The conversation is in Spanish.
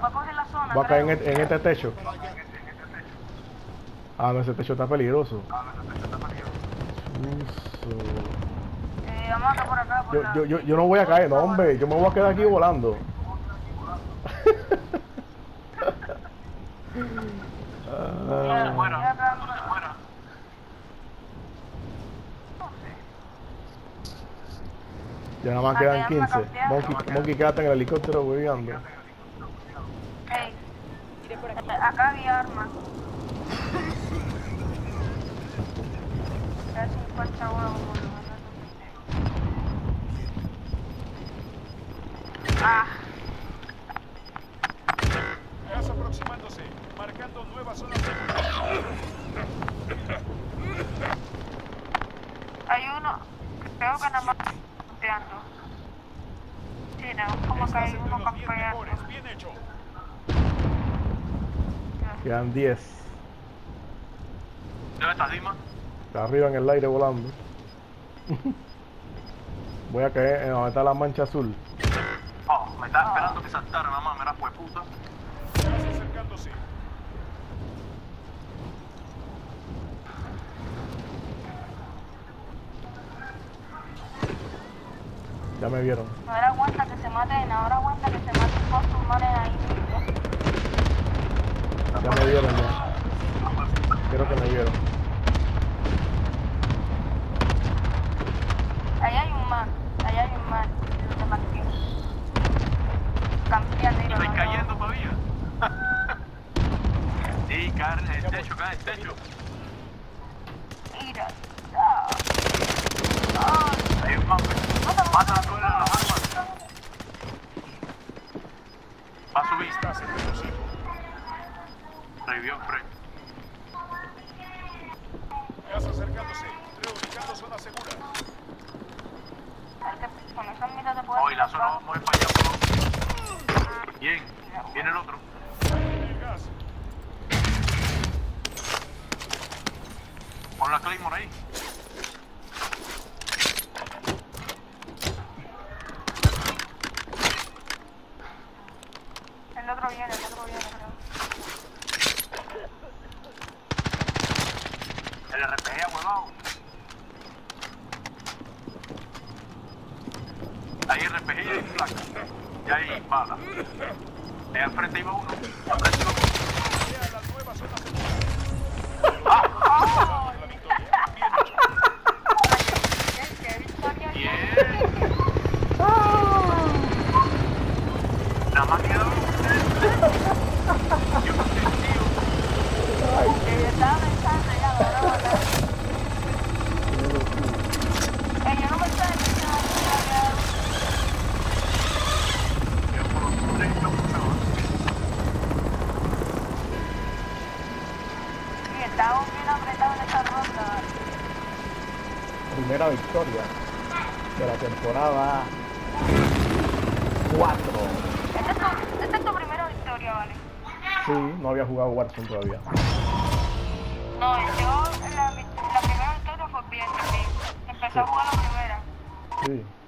va a coger la zona. Voy a caer en este techo. Ah, no, ese techo está peligroso. Uso. Vamos acá por acá. Por yo no voy a caer, no, hombre. Yo me voy a quedar aquí volando. Ya nada más quedan 15. Monkey, quédate en el helicóptero hueveando. Hey, acá había armas. Ya 50 huevos por lo menos. Ah. Gas aproximándose, marcando nueva zona segura. Hay uno, creo que nada más campeando. Sí, no, como que hay uno campeando. Bien hecho. Quedan 10. ¿Dónde estás, Dima? Está arriba en el aire volando. Voy a caer en donde está la mancha azul. Oh, me estaba esperando que saltara, mamá, mira, pues puta. Gas acercándose. Ya me vieron. Ahora aguanta que se maten, ahora aguanta que se maten dos humanos ahí mismo. Ya me vieron ya. Creo que me vieron. Ahí hay un man, no te marqué. Campeando y ¿Estoy cayendo todavía? Sí, cae en el techo, cae en el techo. Mira. Hay un man, mata a todas las armas. Va a subir. Gas acercándose. Revivió, Frank. Gas acercándose, reubicando zona segura. Con esa mira te puedes... Hoy la zona muy fallada. Bien, viene el otro. El gas. Pon la Claymore ahí. El otro viene, creo. El RPG, huevado. Hay RPG y hay placa. Y hay bala. Al frente iba uno. Al frente iba uno. Llega la nueva zona segura. ¡Oh! La victoria. Bien hecho. ¡Qué victoria! Bien. Nada más quedó yo no sé, tío. Yo estaba pensando ya, ahora voy a matar. Yo no pensaba que se iba a quedar. Yo por los 30 muchachos. Sí, estábamos bien apretados en esta ronda. Primera victoria de la temporada 4. Esta es tu primera victoria, ¿vale? Sí, no había jugado Warzone todavía. No, yo la primera victoria fue bien también. Empecé a jugar la primera. Sí.